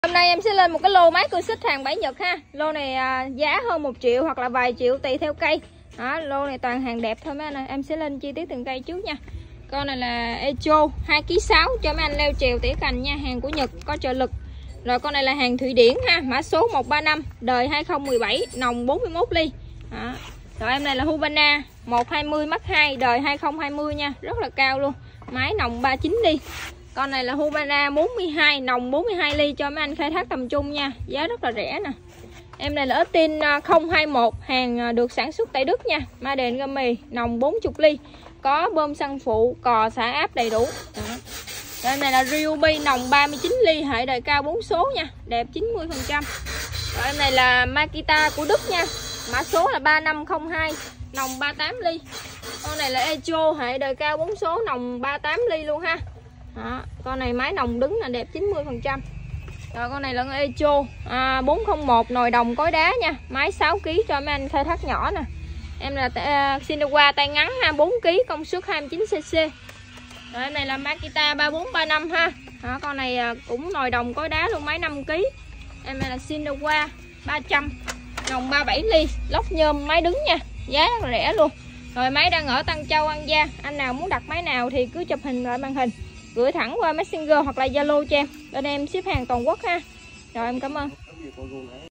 Hôm nay em sẽ lên một cái lô máy cưa xích hàng bãi Nhật ha. Lô này giá hơn 1 triệu hoặc là vài triệu tùy theo cây. Đó, lô này toàn hàng đẹp thôi mấy anh ơi. Em sẽ lên chi tiết từng cây trước nha. Con này là Echo 2,6 kg cho mấy anh leo trèo tỉa cành nha, hàng của Nhật, có trợ lực. Rồi con này là hàng Thụy Điển ha, mã số 135, đời 2017, nòng 41 ly. Đó. Rồi em này là Husqvarna 120 Mark 2, đời 2020 nha, rất là cao luôn. Máy nòng 39 ly. Con này là Husqvarna 42, nòng 42 ly cho mấy anh khai thác tầm trung nha, giá rất là rẻ nè. Em này là Austin 021, hàng được sản xuất tại Đức nha, Made Gummy, nòng 40 ly, có bơm xăng phụ, cò xả áp đầy đủ. Đó. Em này là Ryobi, nòng 39 ly, hệ đời cao 4 số nha, đẹp 90%. Rồi em này là Makita của Đức nha, mã số là 3502, nòng 38 ly. Con này là Echo, hệ đời cao 4 số, nòng 38 ly luôn ha. Đó. Con này máy nòng đứng là đẹp 90%. Rồi con này là con Echo 401, nồi đồng cối đá nha, máy 6 kg cho mấy anh khai thác nhỏ nè. Em là Sinawa tay ngắn ha, 4 kg, công suất 29 cc. Rồi em này là Makita 3435 ha. Đó, con này cũng nồi đồng cối đá luôn, máy 5 kg. Em này là Sinawa 300, nòng 37 ly, lốc nhôm, máy đứng nha, giá rất là rẻ luôn. Rồi máy đang ở Tân Châu, An Giang. Anh nào muốn đặt máy nào thì cứ chụp hình lại màn hình, gửi thẳng qua Messenger hoặc là Zalo cho em. Bên em ship hàng toàn quốc ha. Rồi em cảm ơn.